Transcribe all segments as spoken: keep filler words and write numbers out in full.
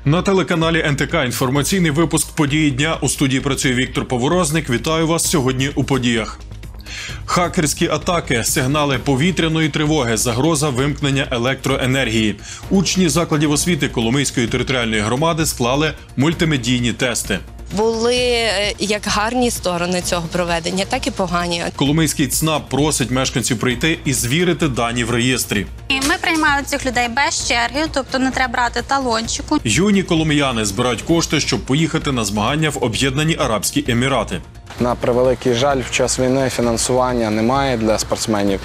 На телеканалі ен те ка інформаційний випуск «Події дня». У студії працює Віктор Поворозник. Вітаю вас сьогодні у подіях. Хакерські атаки, сигнали повітряної тривоги, загроза вимкнення електроенергії. Учні закладів освіти Коломийської територіальної громади склали мультимедійні тести. Були як гарні сторони цього проведення, так і погані. Коломийський ЦНАП просить мешканців прийти і звірити дані в реєстрі. Ми приймали цих людей без черги, тобто не треба брати талончику. Юні коломияни збирають кошти, щоб поїхати на змагання в Об'єднані Арабські Емірати. На превеликий жаль, в час війни фінансування немає для спортсменів.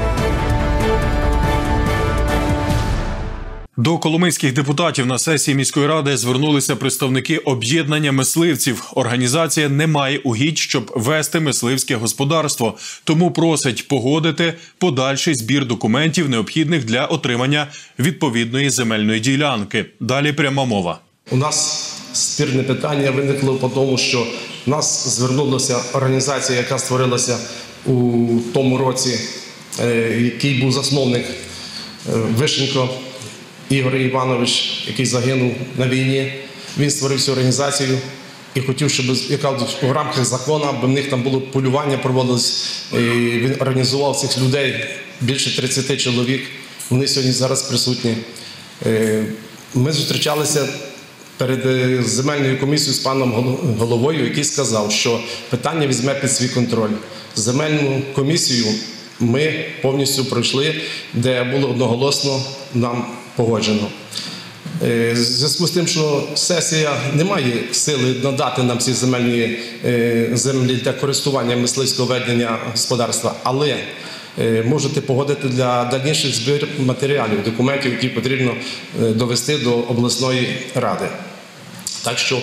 До коломийських депутатів на сесії міської ради звернулися представники об'єднання мисливців. Організація не має угідь, щоб вести мисливське господарство, тому просить погодити подальший збір документів, необхідних для отримання відповідної земельної ділянки. Далі пряма мова. У нас спірне питання виникло по тому, що в нас звернулася організація, яка створилася у тому році, який був засновник Вишенько Ігор Іванович, який загинув на війні. Він створив цю організацію і хотів, щоб яка в рамках закону, аби в них там було полювання, проводилось. Він організував цих людей, більше тридцяти чоловік. Вони сьогодні зараз присутні. Ми зустрічалися перед земельною комісією з паном головою, який сказав, що питання візьме під свій контроль. Земельну комісію ми повністю пройшли, де було одноголосно нам погоджено. В зв'язку з тим, що сесія не має сили надати нам ці земельні землі для користування мисливського ведення господарства, але можете погодити для дальніших збір матеріалів, документів, які потрібно довести до обласної ради. Так що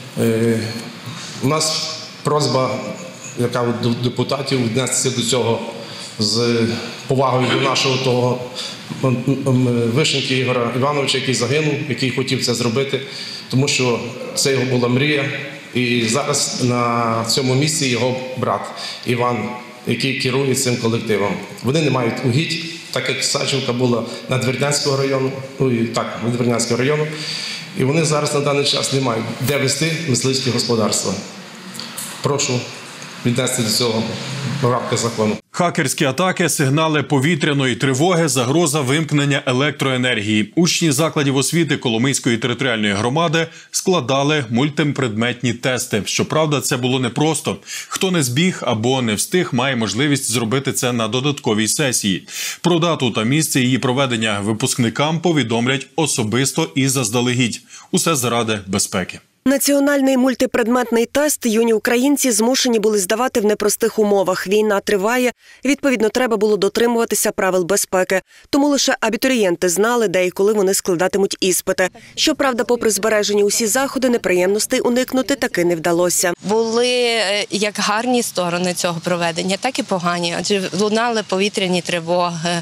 у нас просьба, яка до депутатів, віднестися до цього з повагою до нашого того Вишеньки Ігора Івановича, який загинув, який хотів це зробити, тому що це його була мрія. І зараз на цьому місці його брат Іван, який керує цим колективом. Вони не мають угідь, так як Сачівка була Надвірнянського району, ну і так, Надвірнянського району, і вони зараз на даний час не мають де вести мисливське господарство. Прошу віднести до цього в рамках закону. Хакерські атаки, сигнали повітряної тривоги, загроза вимкнення електроенергії. Учні закладів освіти Коломийської територіальної громади складали мультипредметні тести. Щоправда, це було непросто. Хто не збіг або не встиг, має можливість зробити це на додатковій сесії. Про дату та місце її проведення випускникам повідомлять особисто і заздалегідь. Усе заради безпеки. Національний мультипредметний тест юні українці змушені були здавати в непростих умовах. Війна триває, відповідно, треба було дотримуватися правил безпеки. Тому лише абітурієнти знали, де і коли вони складатимуть іспити. Щоправда, попри збережені усі заходи, неприємностей уникнути таки не вдалося. Були як гарні сторони цього проведення, так і погані. Адже лунали повітряні тривоги,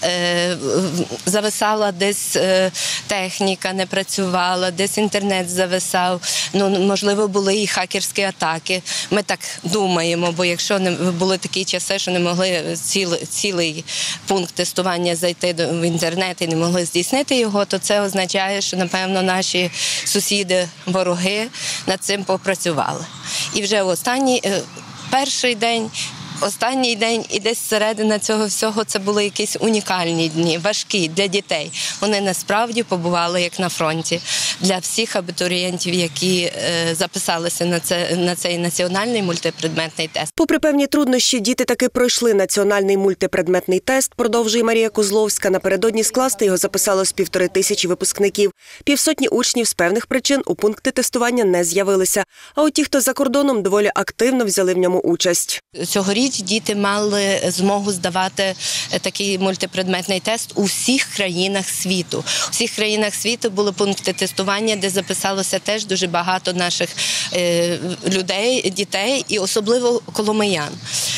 зависала десь техніка, не працювала, десь інтернет зависав. Ну, можливо, були і хакерські атаки. Ми так думаємо, бо якщо не були такі часи, що не могли ціл, цілий пункт тестування зайти в інтернет і не могли здійснити його, то це означає, що, напевно, наші сусіди, вороги над цим попрацювали. І вже в останній, перший день, останній день і десь середина цього всього це були якісь унікальні дні, важкі для дітей. Вони насправді побували як на фронті. Для всіх абітурієнтів, які е, записалися на, це, на цей національний мультипредметний тест. Попри певні труднощі, діти таки пройшли національний мультипредметний тест, продовжує Марія Козловська. Напередодні скласти його записало з півтори тисячі випускників. Півсотні учнів з певних причин у пункти тестування не з'явилися. А от ті, хто за кордоном, доволі активно взяли в ньому участь. Цьогоріч діти мали змогу здавати такий мультипредметний тест у всіх країнах світу. У всіх країнах світу були пункти тестування, де записалося теж дуже багато наших е, людей, дітей і особливо коломиян.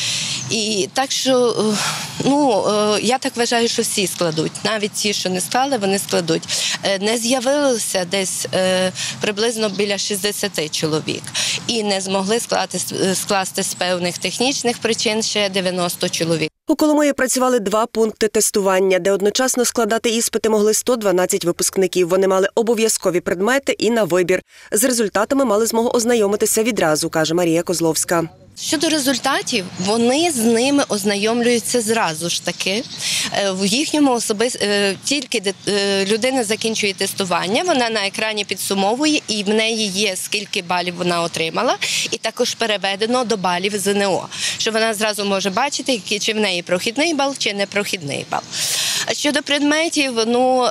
І так що, ну, я так вважаю, що всі складуть. Навіть ті, що не склали, вони складуть. Не з'явилося десь приблизно біля шістдесяти чоловік. І не змогли скласти, скласти з певних технічних причин ще дев'яносто чоловік. У Коломиї працювали два пункти тестування, де одночасно складати іспити могли сто дванадцять випускників. Вони мали обов'язкові предмети і на вибір. З результатами мали змогу ознайомитися відразу, каже Марія Козловська. Щодо результатів, вони з ними ознайомлюються зразу ж таки. В їхньому особисто тільки людина закінчує тестування, вона на екрані підсумовує, і в неї є скільки балів вона отримала, і також переведено до балів ЗНО, що вона зразу може бачити, чи в неї прохідний бал, чи не прохідний бал. Щодо предметів, ну,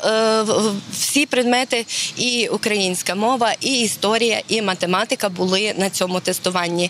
всі предмети, і українська мова, і історія, і математика були на цьому тестуванні.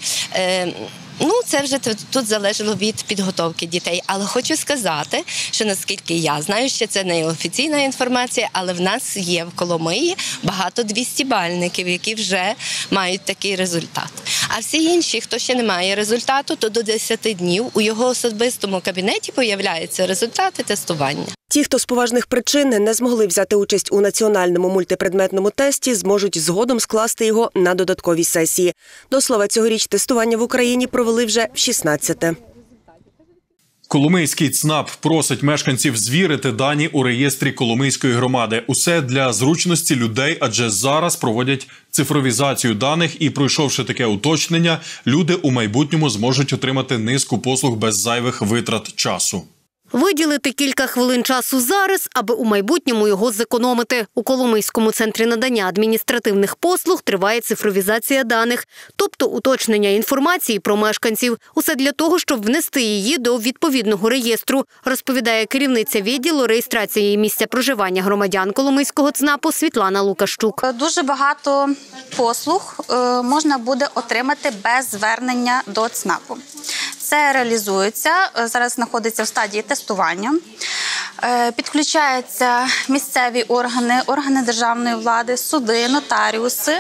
Ну, це вже тут залежало від підготовки дітей. Але хочу сказати, що наскільки я знаю, що це не офіційна інформація, але в нас є в Коломиї багато двістібальників, які вже мають такий результат. А всі інші, хто ще не має результату, то до десяти днів у його особистому кабінеті появляються результати тестування. Ті, хто з поважних причин не змогли взяти участь у національному мультипредметному тесті, зможуть згодом скласти його на додатковій сесії. До слова, цьогоріч тестування в Україні провели вже в шістнадцяте. Коломийський ЦНАП просить мешканців звірити дані у реєстрі Коломийської громади. Усе для зручності людей, адже зараз проводять цифровізацію даних і, пройшовши таке уточнення, люди у майбутньому зможуть отримати низку послуг без зайвих витрат часу. Виділити кілька хвилин часу зараз, аби у майбутньому його зекономити. У Коломийському центрі надання адміністративних послуг триває цифровізація даних, тобто уточнення інформації про мешканців. Усе для того, щоб внести її до відповідного реєстру, розповідає керівниця відділу реєстрації місця проживання громадян Коломийського ЦНАПу Світлана Лукащук. Дуже багато послуг можна буде отримати без звернення до ЦНАПу. Це реалізується, зараз знаходиться в стадії тестування. Підключаються місцеві органи, органи державної влади, суди, нотаріуси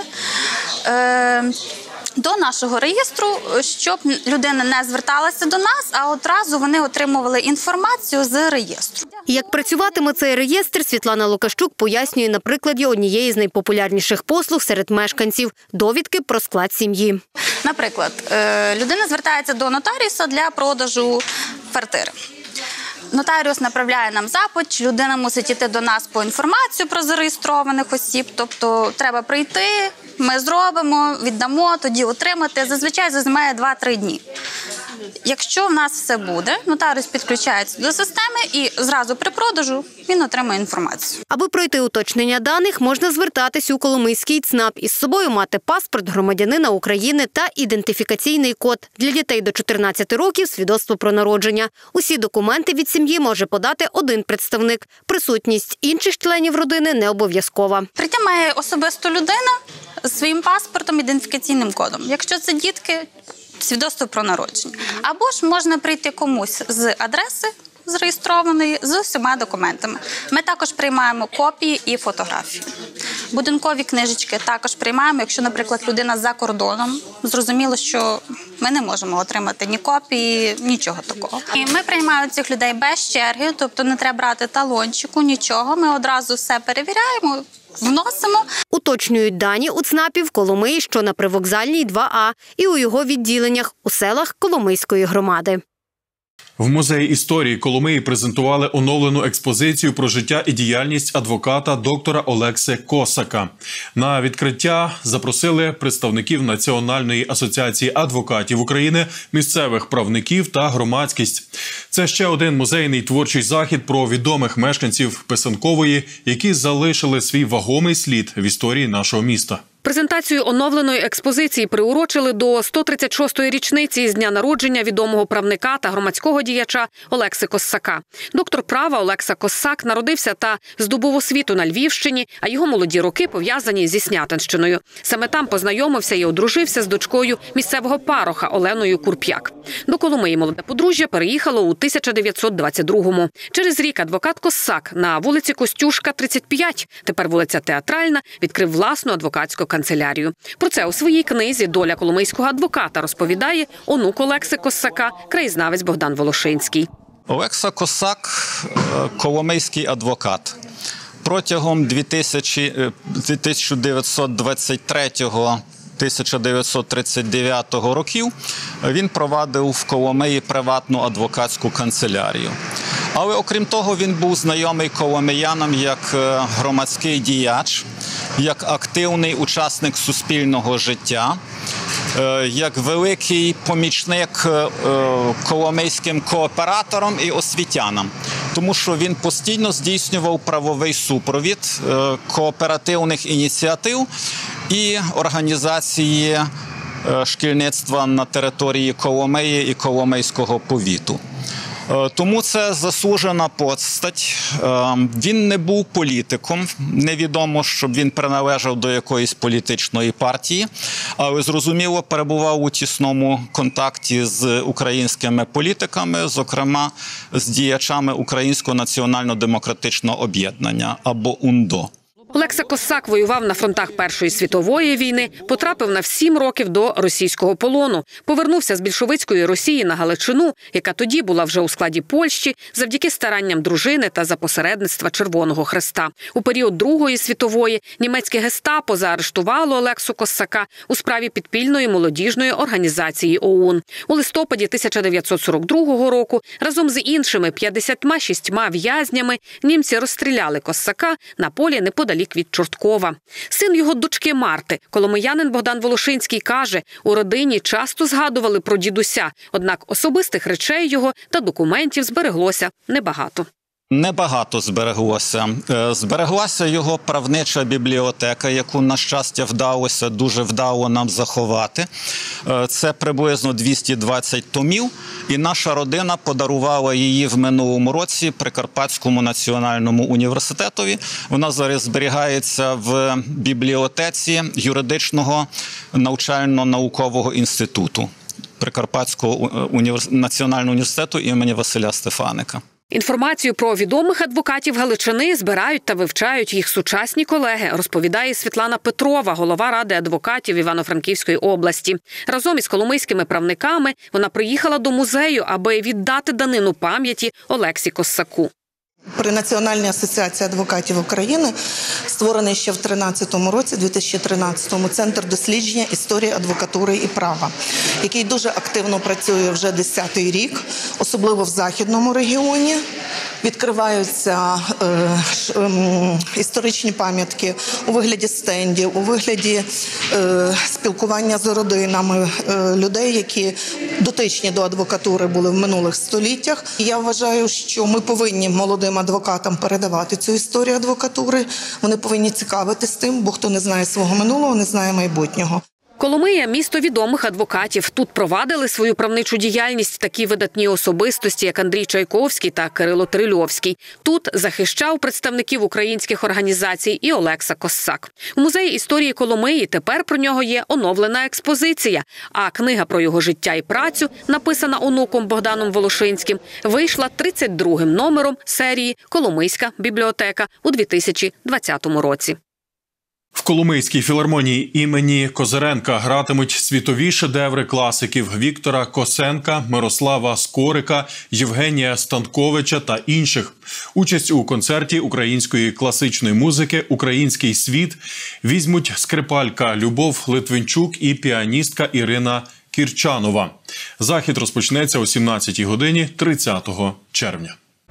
до нашого реєстру, щоб людина не зверталася до нас, а одразу вони отримували інформацію з реєстру. Як працюватиме цей реєстр, Світлана Лукащук пояснює на прикладі однієї з найпопулярніших послуг серед мешканців – довідки про склад сім'ї. Наприклад, людина звертається до нотаріуса для продажу квартири. Нотаріус направляє нам запит, чи людина мусить йти до нас по інформацію про зареєстрованих осіб. Тобто треба прийти, ми зробимо, віддамо, тоді отримати. Зазвичай це займає два-три дні. Якщо в нас все буде, нотаріус підключається до системи і зразу при продажу він отримує інформацію. Аби пройти уточнення даних, можна звертатись у Коломийський ЦНАП. Із собою мати паспорт громадянина України та ідентифікаційний код. Для дітей до чотирнадцяти років – свідоцтво про народження. Усі документи від сім'ї може подати один представник. Присутність інших членів родини не обов'язкова. Прийти має особисто людина з своїм паспортом, ідентифікаційним кодом. Якщо це дітки – свідоцтво про народження. Або ж можна прийти комусь з адреси зареєстрованої з усіма документами. Ми також приймаємо копії і фотографії. Будинкові книжечки також приймаємо, якщо, наприклад, людина за кордоном. Зрозуміло, що ми не можемо отримати ні копії, нічого такого. І ми приймаємо цих людей без черги, тобто не треба брати талончику, нічого. Ми одразу все перевіряємо, вносимо. Уточнюють дані у ЦНАПі в Коломиї, що на Привокзальній два А, і у його відділеннях у селах Коломийської громади. В Музеї історії Коломиї презентували оновлену експозицію про життя і діяльність адвоката доктора Олекси Косака. На відкриття запросили представників Національної асоціації адвокатів України, місцевих правників та громадськість. Це ще один музейний творчий захід про відомих мешканців Писанкової, які залишили свій вагомий слід в історії нашого міста. Презентацію оновленої експозиції приурочили до сто тридцять шостої річниці з дня народження відомого правника та громадського діяча Олекси Косака. Доктор права Олекса Косак народився та здобув освіту на Львівщині, а його молоді роки пов'язані зі Снятинщиною. Саме там познайомився і одружився з дочкою місцевого пароха Оленою Курп'як. До Коломиї молоде подружжя переїхало у тисяча дев'ятсот двадцять другому. Через рік адвокат Косак на вулиці Костюшка, тридцять п'ять, тепер вулиця Театральна, відкрив власну адвокатську канцелярію. Про це у своїй книзі «Доля коломийського адвоката» розповідає онук Олекси Косака, краєзнавець Богдан Волошинський. Олекса Косак – коломийський адвокат. Протягом тисяча дев'ятсот двадцять третього тисяча дев'ятсот тридцять дев'ятого років він провадив в Коломиї приватну адвокатську канцелярію. Але окрім того, він був знайомий коломиянам як громадський діяч, як активний учасник суспільного життя, як великий помічник коломийським кооператорам і освітянам, тому що він постійно здійснював правовий супровід кооперативних ініціатив і організації шкільництва на території Коломиї і Коломийського повіту. Тому це заслужена постать. Він не був політиком, невідомо, щоб він приналежав до якоїсь політичної партії, але, зрозуміло, перебував у тісному контакті з українськими політиками, зокрема з діячами Українського національно-демократичного об'єднання, або УНДО. Олекса Косак воював на фронтах Першої світової війни, потрапив на сім років до російського полону, повернувся з більшовицької Росії на Галичину, яка тоді була вже у складі Польщі, завдяки старанням дружини та за посередництва Червоного Хреста. У період Другої світової німецьке гестапо заарештувало Олексу Косака у справі підпільної молодіжної організації ОУН. У листопаді тисяча дев'ятсот сорок другого року разом з іншими п'ятдесятьма шістьма в'язнями німці розстріляли Косака на полі неподалік від Чорткова. Син його дочки Марти, коломиянин Богдан Волошинський, каже, у родині часто згадували про дідуся, однак особистих речей його та документів збереглося небагато. Небагато збереглося. Збереглася його правнича бібліотека, яку, на щастя, вдалося дуже вдало нам заховати. Це приблизно двісті двадцять томів, і наша родина подарувала її в минулому році Прикарпатському національному університетові. Вона зараз зберігається в бібліотеці юридичного навчально-наукового інституту Прикарпатського національного університету імені Василя Стефаника. Інформацію про відомих адвокатів Галичини збирають та вивчають їх сучасні колеги, розповідає Світлана Петрова, голова Ради адвокатів Івано-Франківської області. Разом із коломийськими правниками вона приїхала до музею, аби віддати данину пам'яті Олексі Косаку. При Національній асоціації адвокатів України створений ще в тринадцятому році, дві тисячі тринадцятому, Центр дослідження історії адвокатури і права, який дуже активно працює вже десятий рік, особливо в Західному регіоні. Відкриваються е, е, історичні пам'ятки у вигляді стендів, у вигляді е, спілкування з родинами е, людей, які дотичні до адвокатури були в минулих століттях. І я вважаю, що ми повинні молодим адвокатам передавати цю історію адвокатури. Вони повинні цікавитись тим, бо хто не знає свого минулого, не знає майбутнього. Коломия – місто відомих адвокатів. Тут провадили свою правничу діяльність такі видатні особистості, як Андрій Чайковський та Кирило Трильовський. Тут захищав представників українських організацій і Олекса Косак. У музеї історії Коломиї тепер про нього є оновлена експозиція, а книга про його життя і працю, написана онуком Богданом Волошинським, вийшла тридцять другим номером серії «Коломийська бібліотека» у дві тисячі двадцятому році. В Коломийській філармонії імені Козиренка гратимуть світові шедеври класиків Віктора Косенка, Мирослава Скорика, Євгенія Станковича та інших. Участь у концерті української класичної музики «Український світ» візьмуть скрипалька Любов Литвинчук і піаністка Ірина Кірчанова. Захід розпочнеться о сімнадцятій годині тридцятого червня.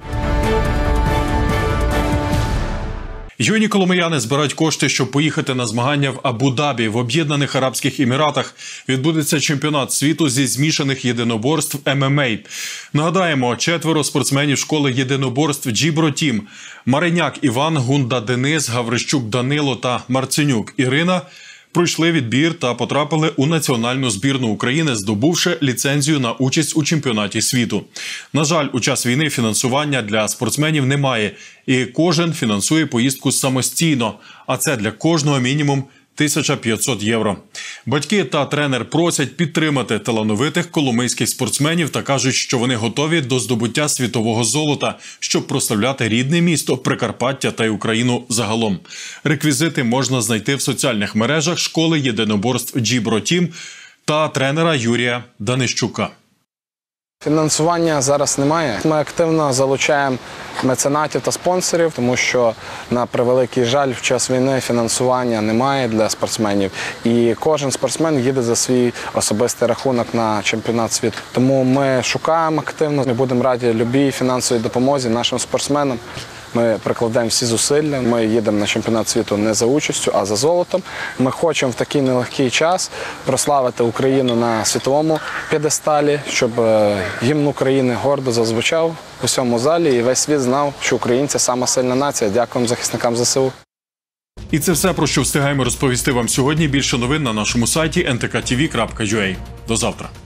Юні коломияни збирають кошти, щоб поїхати на змагання в Абу-Дабі. В Об'єднаних Арабських Еміратах відбудеться чемпіонат світу зі змішаних єдиноборств ем ем а. Нагадаємо, четверо спортсменів школи єдиноборств «Джібро Тім» – Мариняк Іван, Гунда Денис, Гаврищук Данило та Марценюк Ірина – пройшли відбір та потрапили у національну збірну України, здобувши ліцензію на участь у чемпіонаті світу. На жаль, у час війни фінансування для спортсменів немає, і кожен фінансує поїздку самостійно, а це для кожного мінімум тисяча п'ятсот євро. Батьки та тренер просять підтримати талановитих коломийських спортсменів та кажуть, що вони готові до здобуття світового золота, щоб прославляти рідне місто, Прикарпаття та й Україну загалом. Реквізити можна знайти в соціальних мережах школи єдиноборств «Джібро Тім» та тренера Юрія Данищука. Фінансування зараз немає. Ми активно залучаємо меценатів та спонсорів, тому що, на превеликий жаль, в час війни фінансування немає для спортсменів. І кожен спортсмен їде за свій особистий рахунок на чемпіонат світу. Тому ми шукаємо активно, ми будемо раді любій фінансовій допомозі нашим спортсменам. Ми прикладаємо всі зусилля, ми їдемо на чемпіонат світу не за участю, а за золотом. Ми хочемо в такий нелегкий час прославити Україну на світовому п'єдесталі, щоб гімн України гордо зазвучав у всьому залі і весь світ знав, що українці – сама сильна нація. Дякуємо захисникам ЗСУ. І це все, про що встигаємо розповісти вам сьогодні. Більше новин на нашому сайті ен те ка ті ві крапка ю а. До завтра.